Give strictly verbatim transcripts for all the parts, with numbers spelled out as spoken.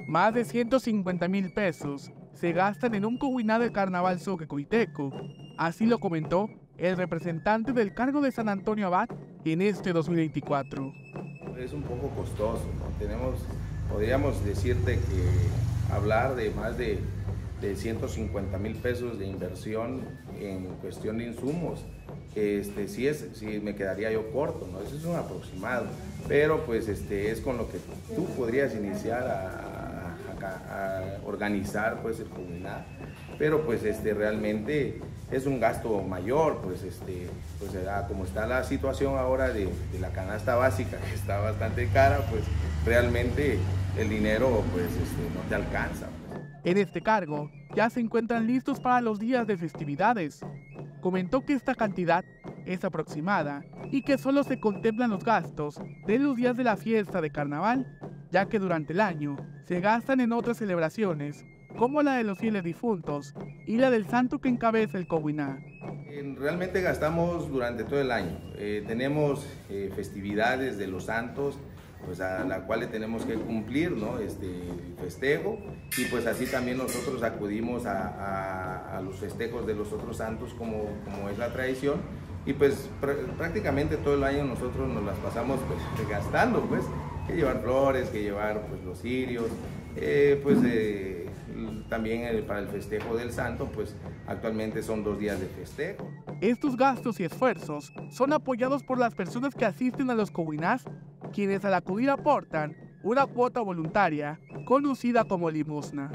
Más de ciento cincuenta mil pesos se gastan en un coguiná del Carnaval Zoque-Coiteco. Así lo comentó el representante del cargo de San Antonio Abad en este dos mil veinticuatro. Es un poco costoso, ¿no? Tenemos, podríamos decirte que hablar de más de, de ciento cincuenta mil pesos de inversión en cuestión de insumos, este, sí, es, sí me quedaría yo corto, ¿no? Eso es un aproximado, pero pues este, es con lo que tú podrías iniciar a, a, a organizar pues, el comunidad, pero pues este, realmente es un gasto mayor, pues, este, pues como está la situación ahora de, de la canasta básica, que está bastante cara, pues realmente el dinero pues, este, no te alcanza. Pues. En este cargo ya se encuentran listos para los días de festividades. Comentó que esta cantidad es aproximada y que solo se contemplan los gastos de los días de la fiesta de carnaval, ya que durante el año se gastan en otras celebraciones, como la de los fieles difuntos y la del santo que encabeza el coguiná. Realmente gastamos durante todo el año. Eh, tenemos eh, festividades de los santos, pues a la cual le tenemos que cumplir, ¿no? Este el festejo, y pues así también nosotros acudimos a, a, a los festejos de los otros santos como, como es la tradición, y pues pr prácticamente todo el año nosotros nos las pasamos pues gastando, pues que llevar flores, que llevar pues los cirios, eh, pues eh, también el, para el festejo del santo, pues actualmente son dos días de festejo. Estos gastos y esfuerzos son apoyados por las personas que asisten a los coguinás, quienes al acudir aportan una cuota voluntaria, conocida como limosna.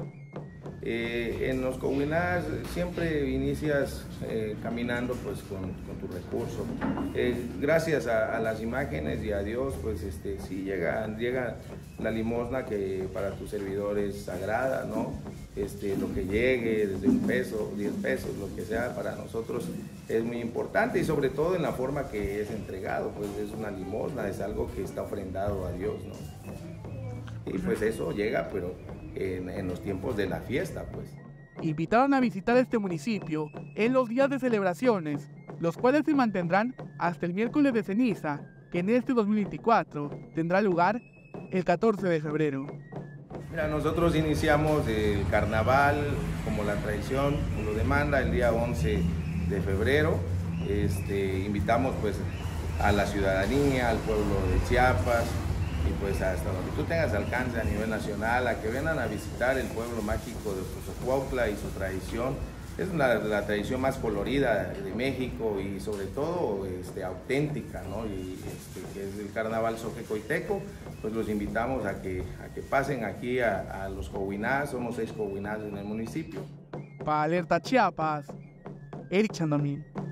Eh, en los coguinás siempre inicias eh, caminando pues con, con tu recurso. Eh, gracias a, a las imágenes y a Dios, pues este, sí llega, llega la limosna que para tu servidor es sagrada, ¿no? Este, lo que llegue, desde un peso, diez pesos, lo que sea, para nosotros es muy importante, y sobre todo en la forma que es entregado, pues es una limosna, es algo que está ofrendado a Dios, ¿no? Y pues eso llega, pero en, en los tiempos de la fiesta, pues. Invitaron a visitar este municipio en los días de celebraciones, los cuales se mantendrán hasta el miércoles de ceniza, que en este dos mil veinticuatro tendrá lugar el catorce de febrero. Mira, nosotros iniciamos el carnaval, como la tradición lo demanda, el día once de febrero. Este, invitamos pues a la ciudadanía, al pueblo de Chiapas, y pues hasta donde tú tengas alcance a nivel nacional, a que vengan a visitar el pueblo mágico de Xochicuautla y su tradición. Es la, la tradición más colorida de México y sobre todo este, auténtica, ¿no? Y este, que es el Carnaval Zoque-Coiteco. Pues los invitamos a que, a que pasen aquí a, a los coguinás. Somos seis coguinás en el municipio. Para Alerta Chiapas, Eric Chandomín.